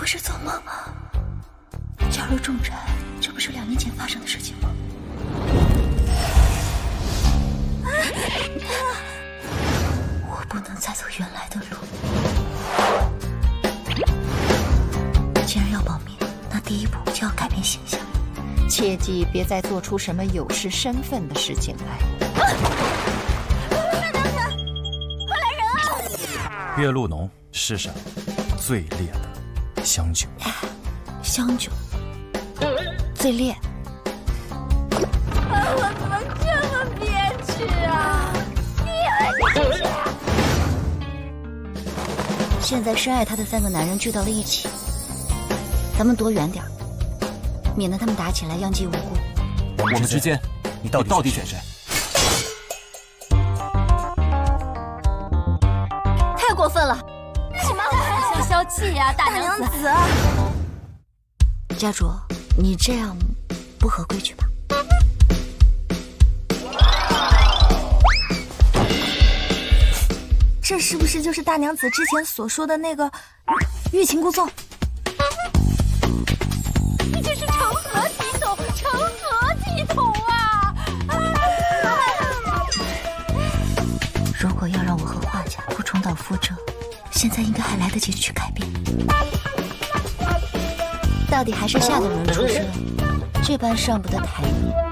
是做梦吗？假如重斩，这不是2年前发生的事情吗？我不能再走原来的路。既然要保密，那第一步就要改变形象。 切记别再做出什么有失身份的事情来。 大娘子，快来人啊！ 月露浓，世上最烈的香酒。 香酒最烈。我怎么这么憋屈啊？你以为你是谁啊？现在深爱他的3个男人聚到了一起，咱们躲远点，免得他们打起来殃及无辜。 我们之间，你到底选谁？ 太过分了！ 什么？消气呀，大娘子！ 家主，你这样不合规矩吧？ 这是不是就是大娘子之前所说的那个欲擒故纵？ 你这是成何体统？成何体统啊！如果要让我和画家不重蹈覆辙，现在应该还来得及去改变。到底还是下等人出身，这般上不得台面。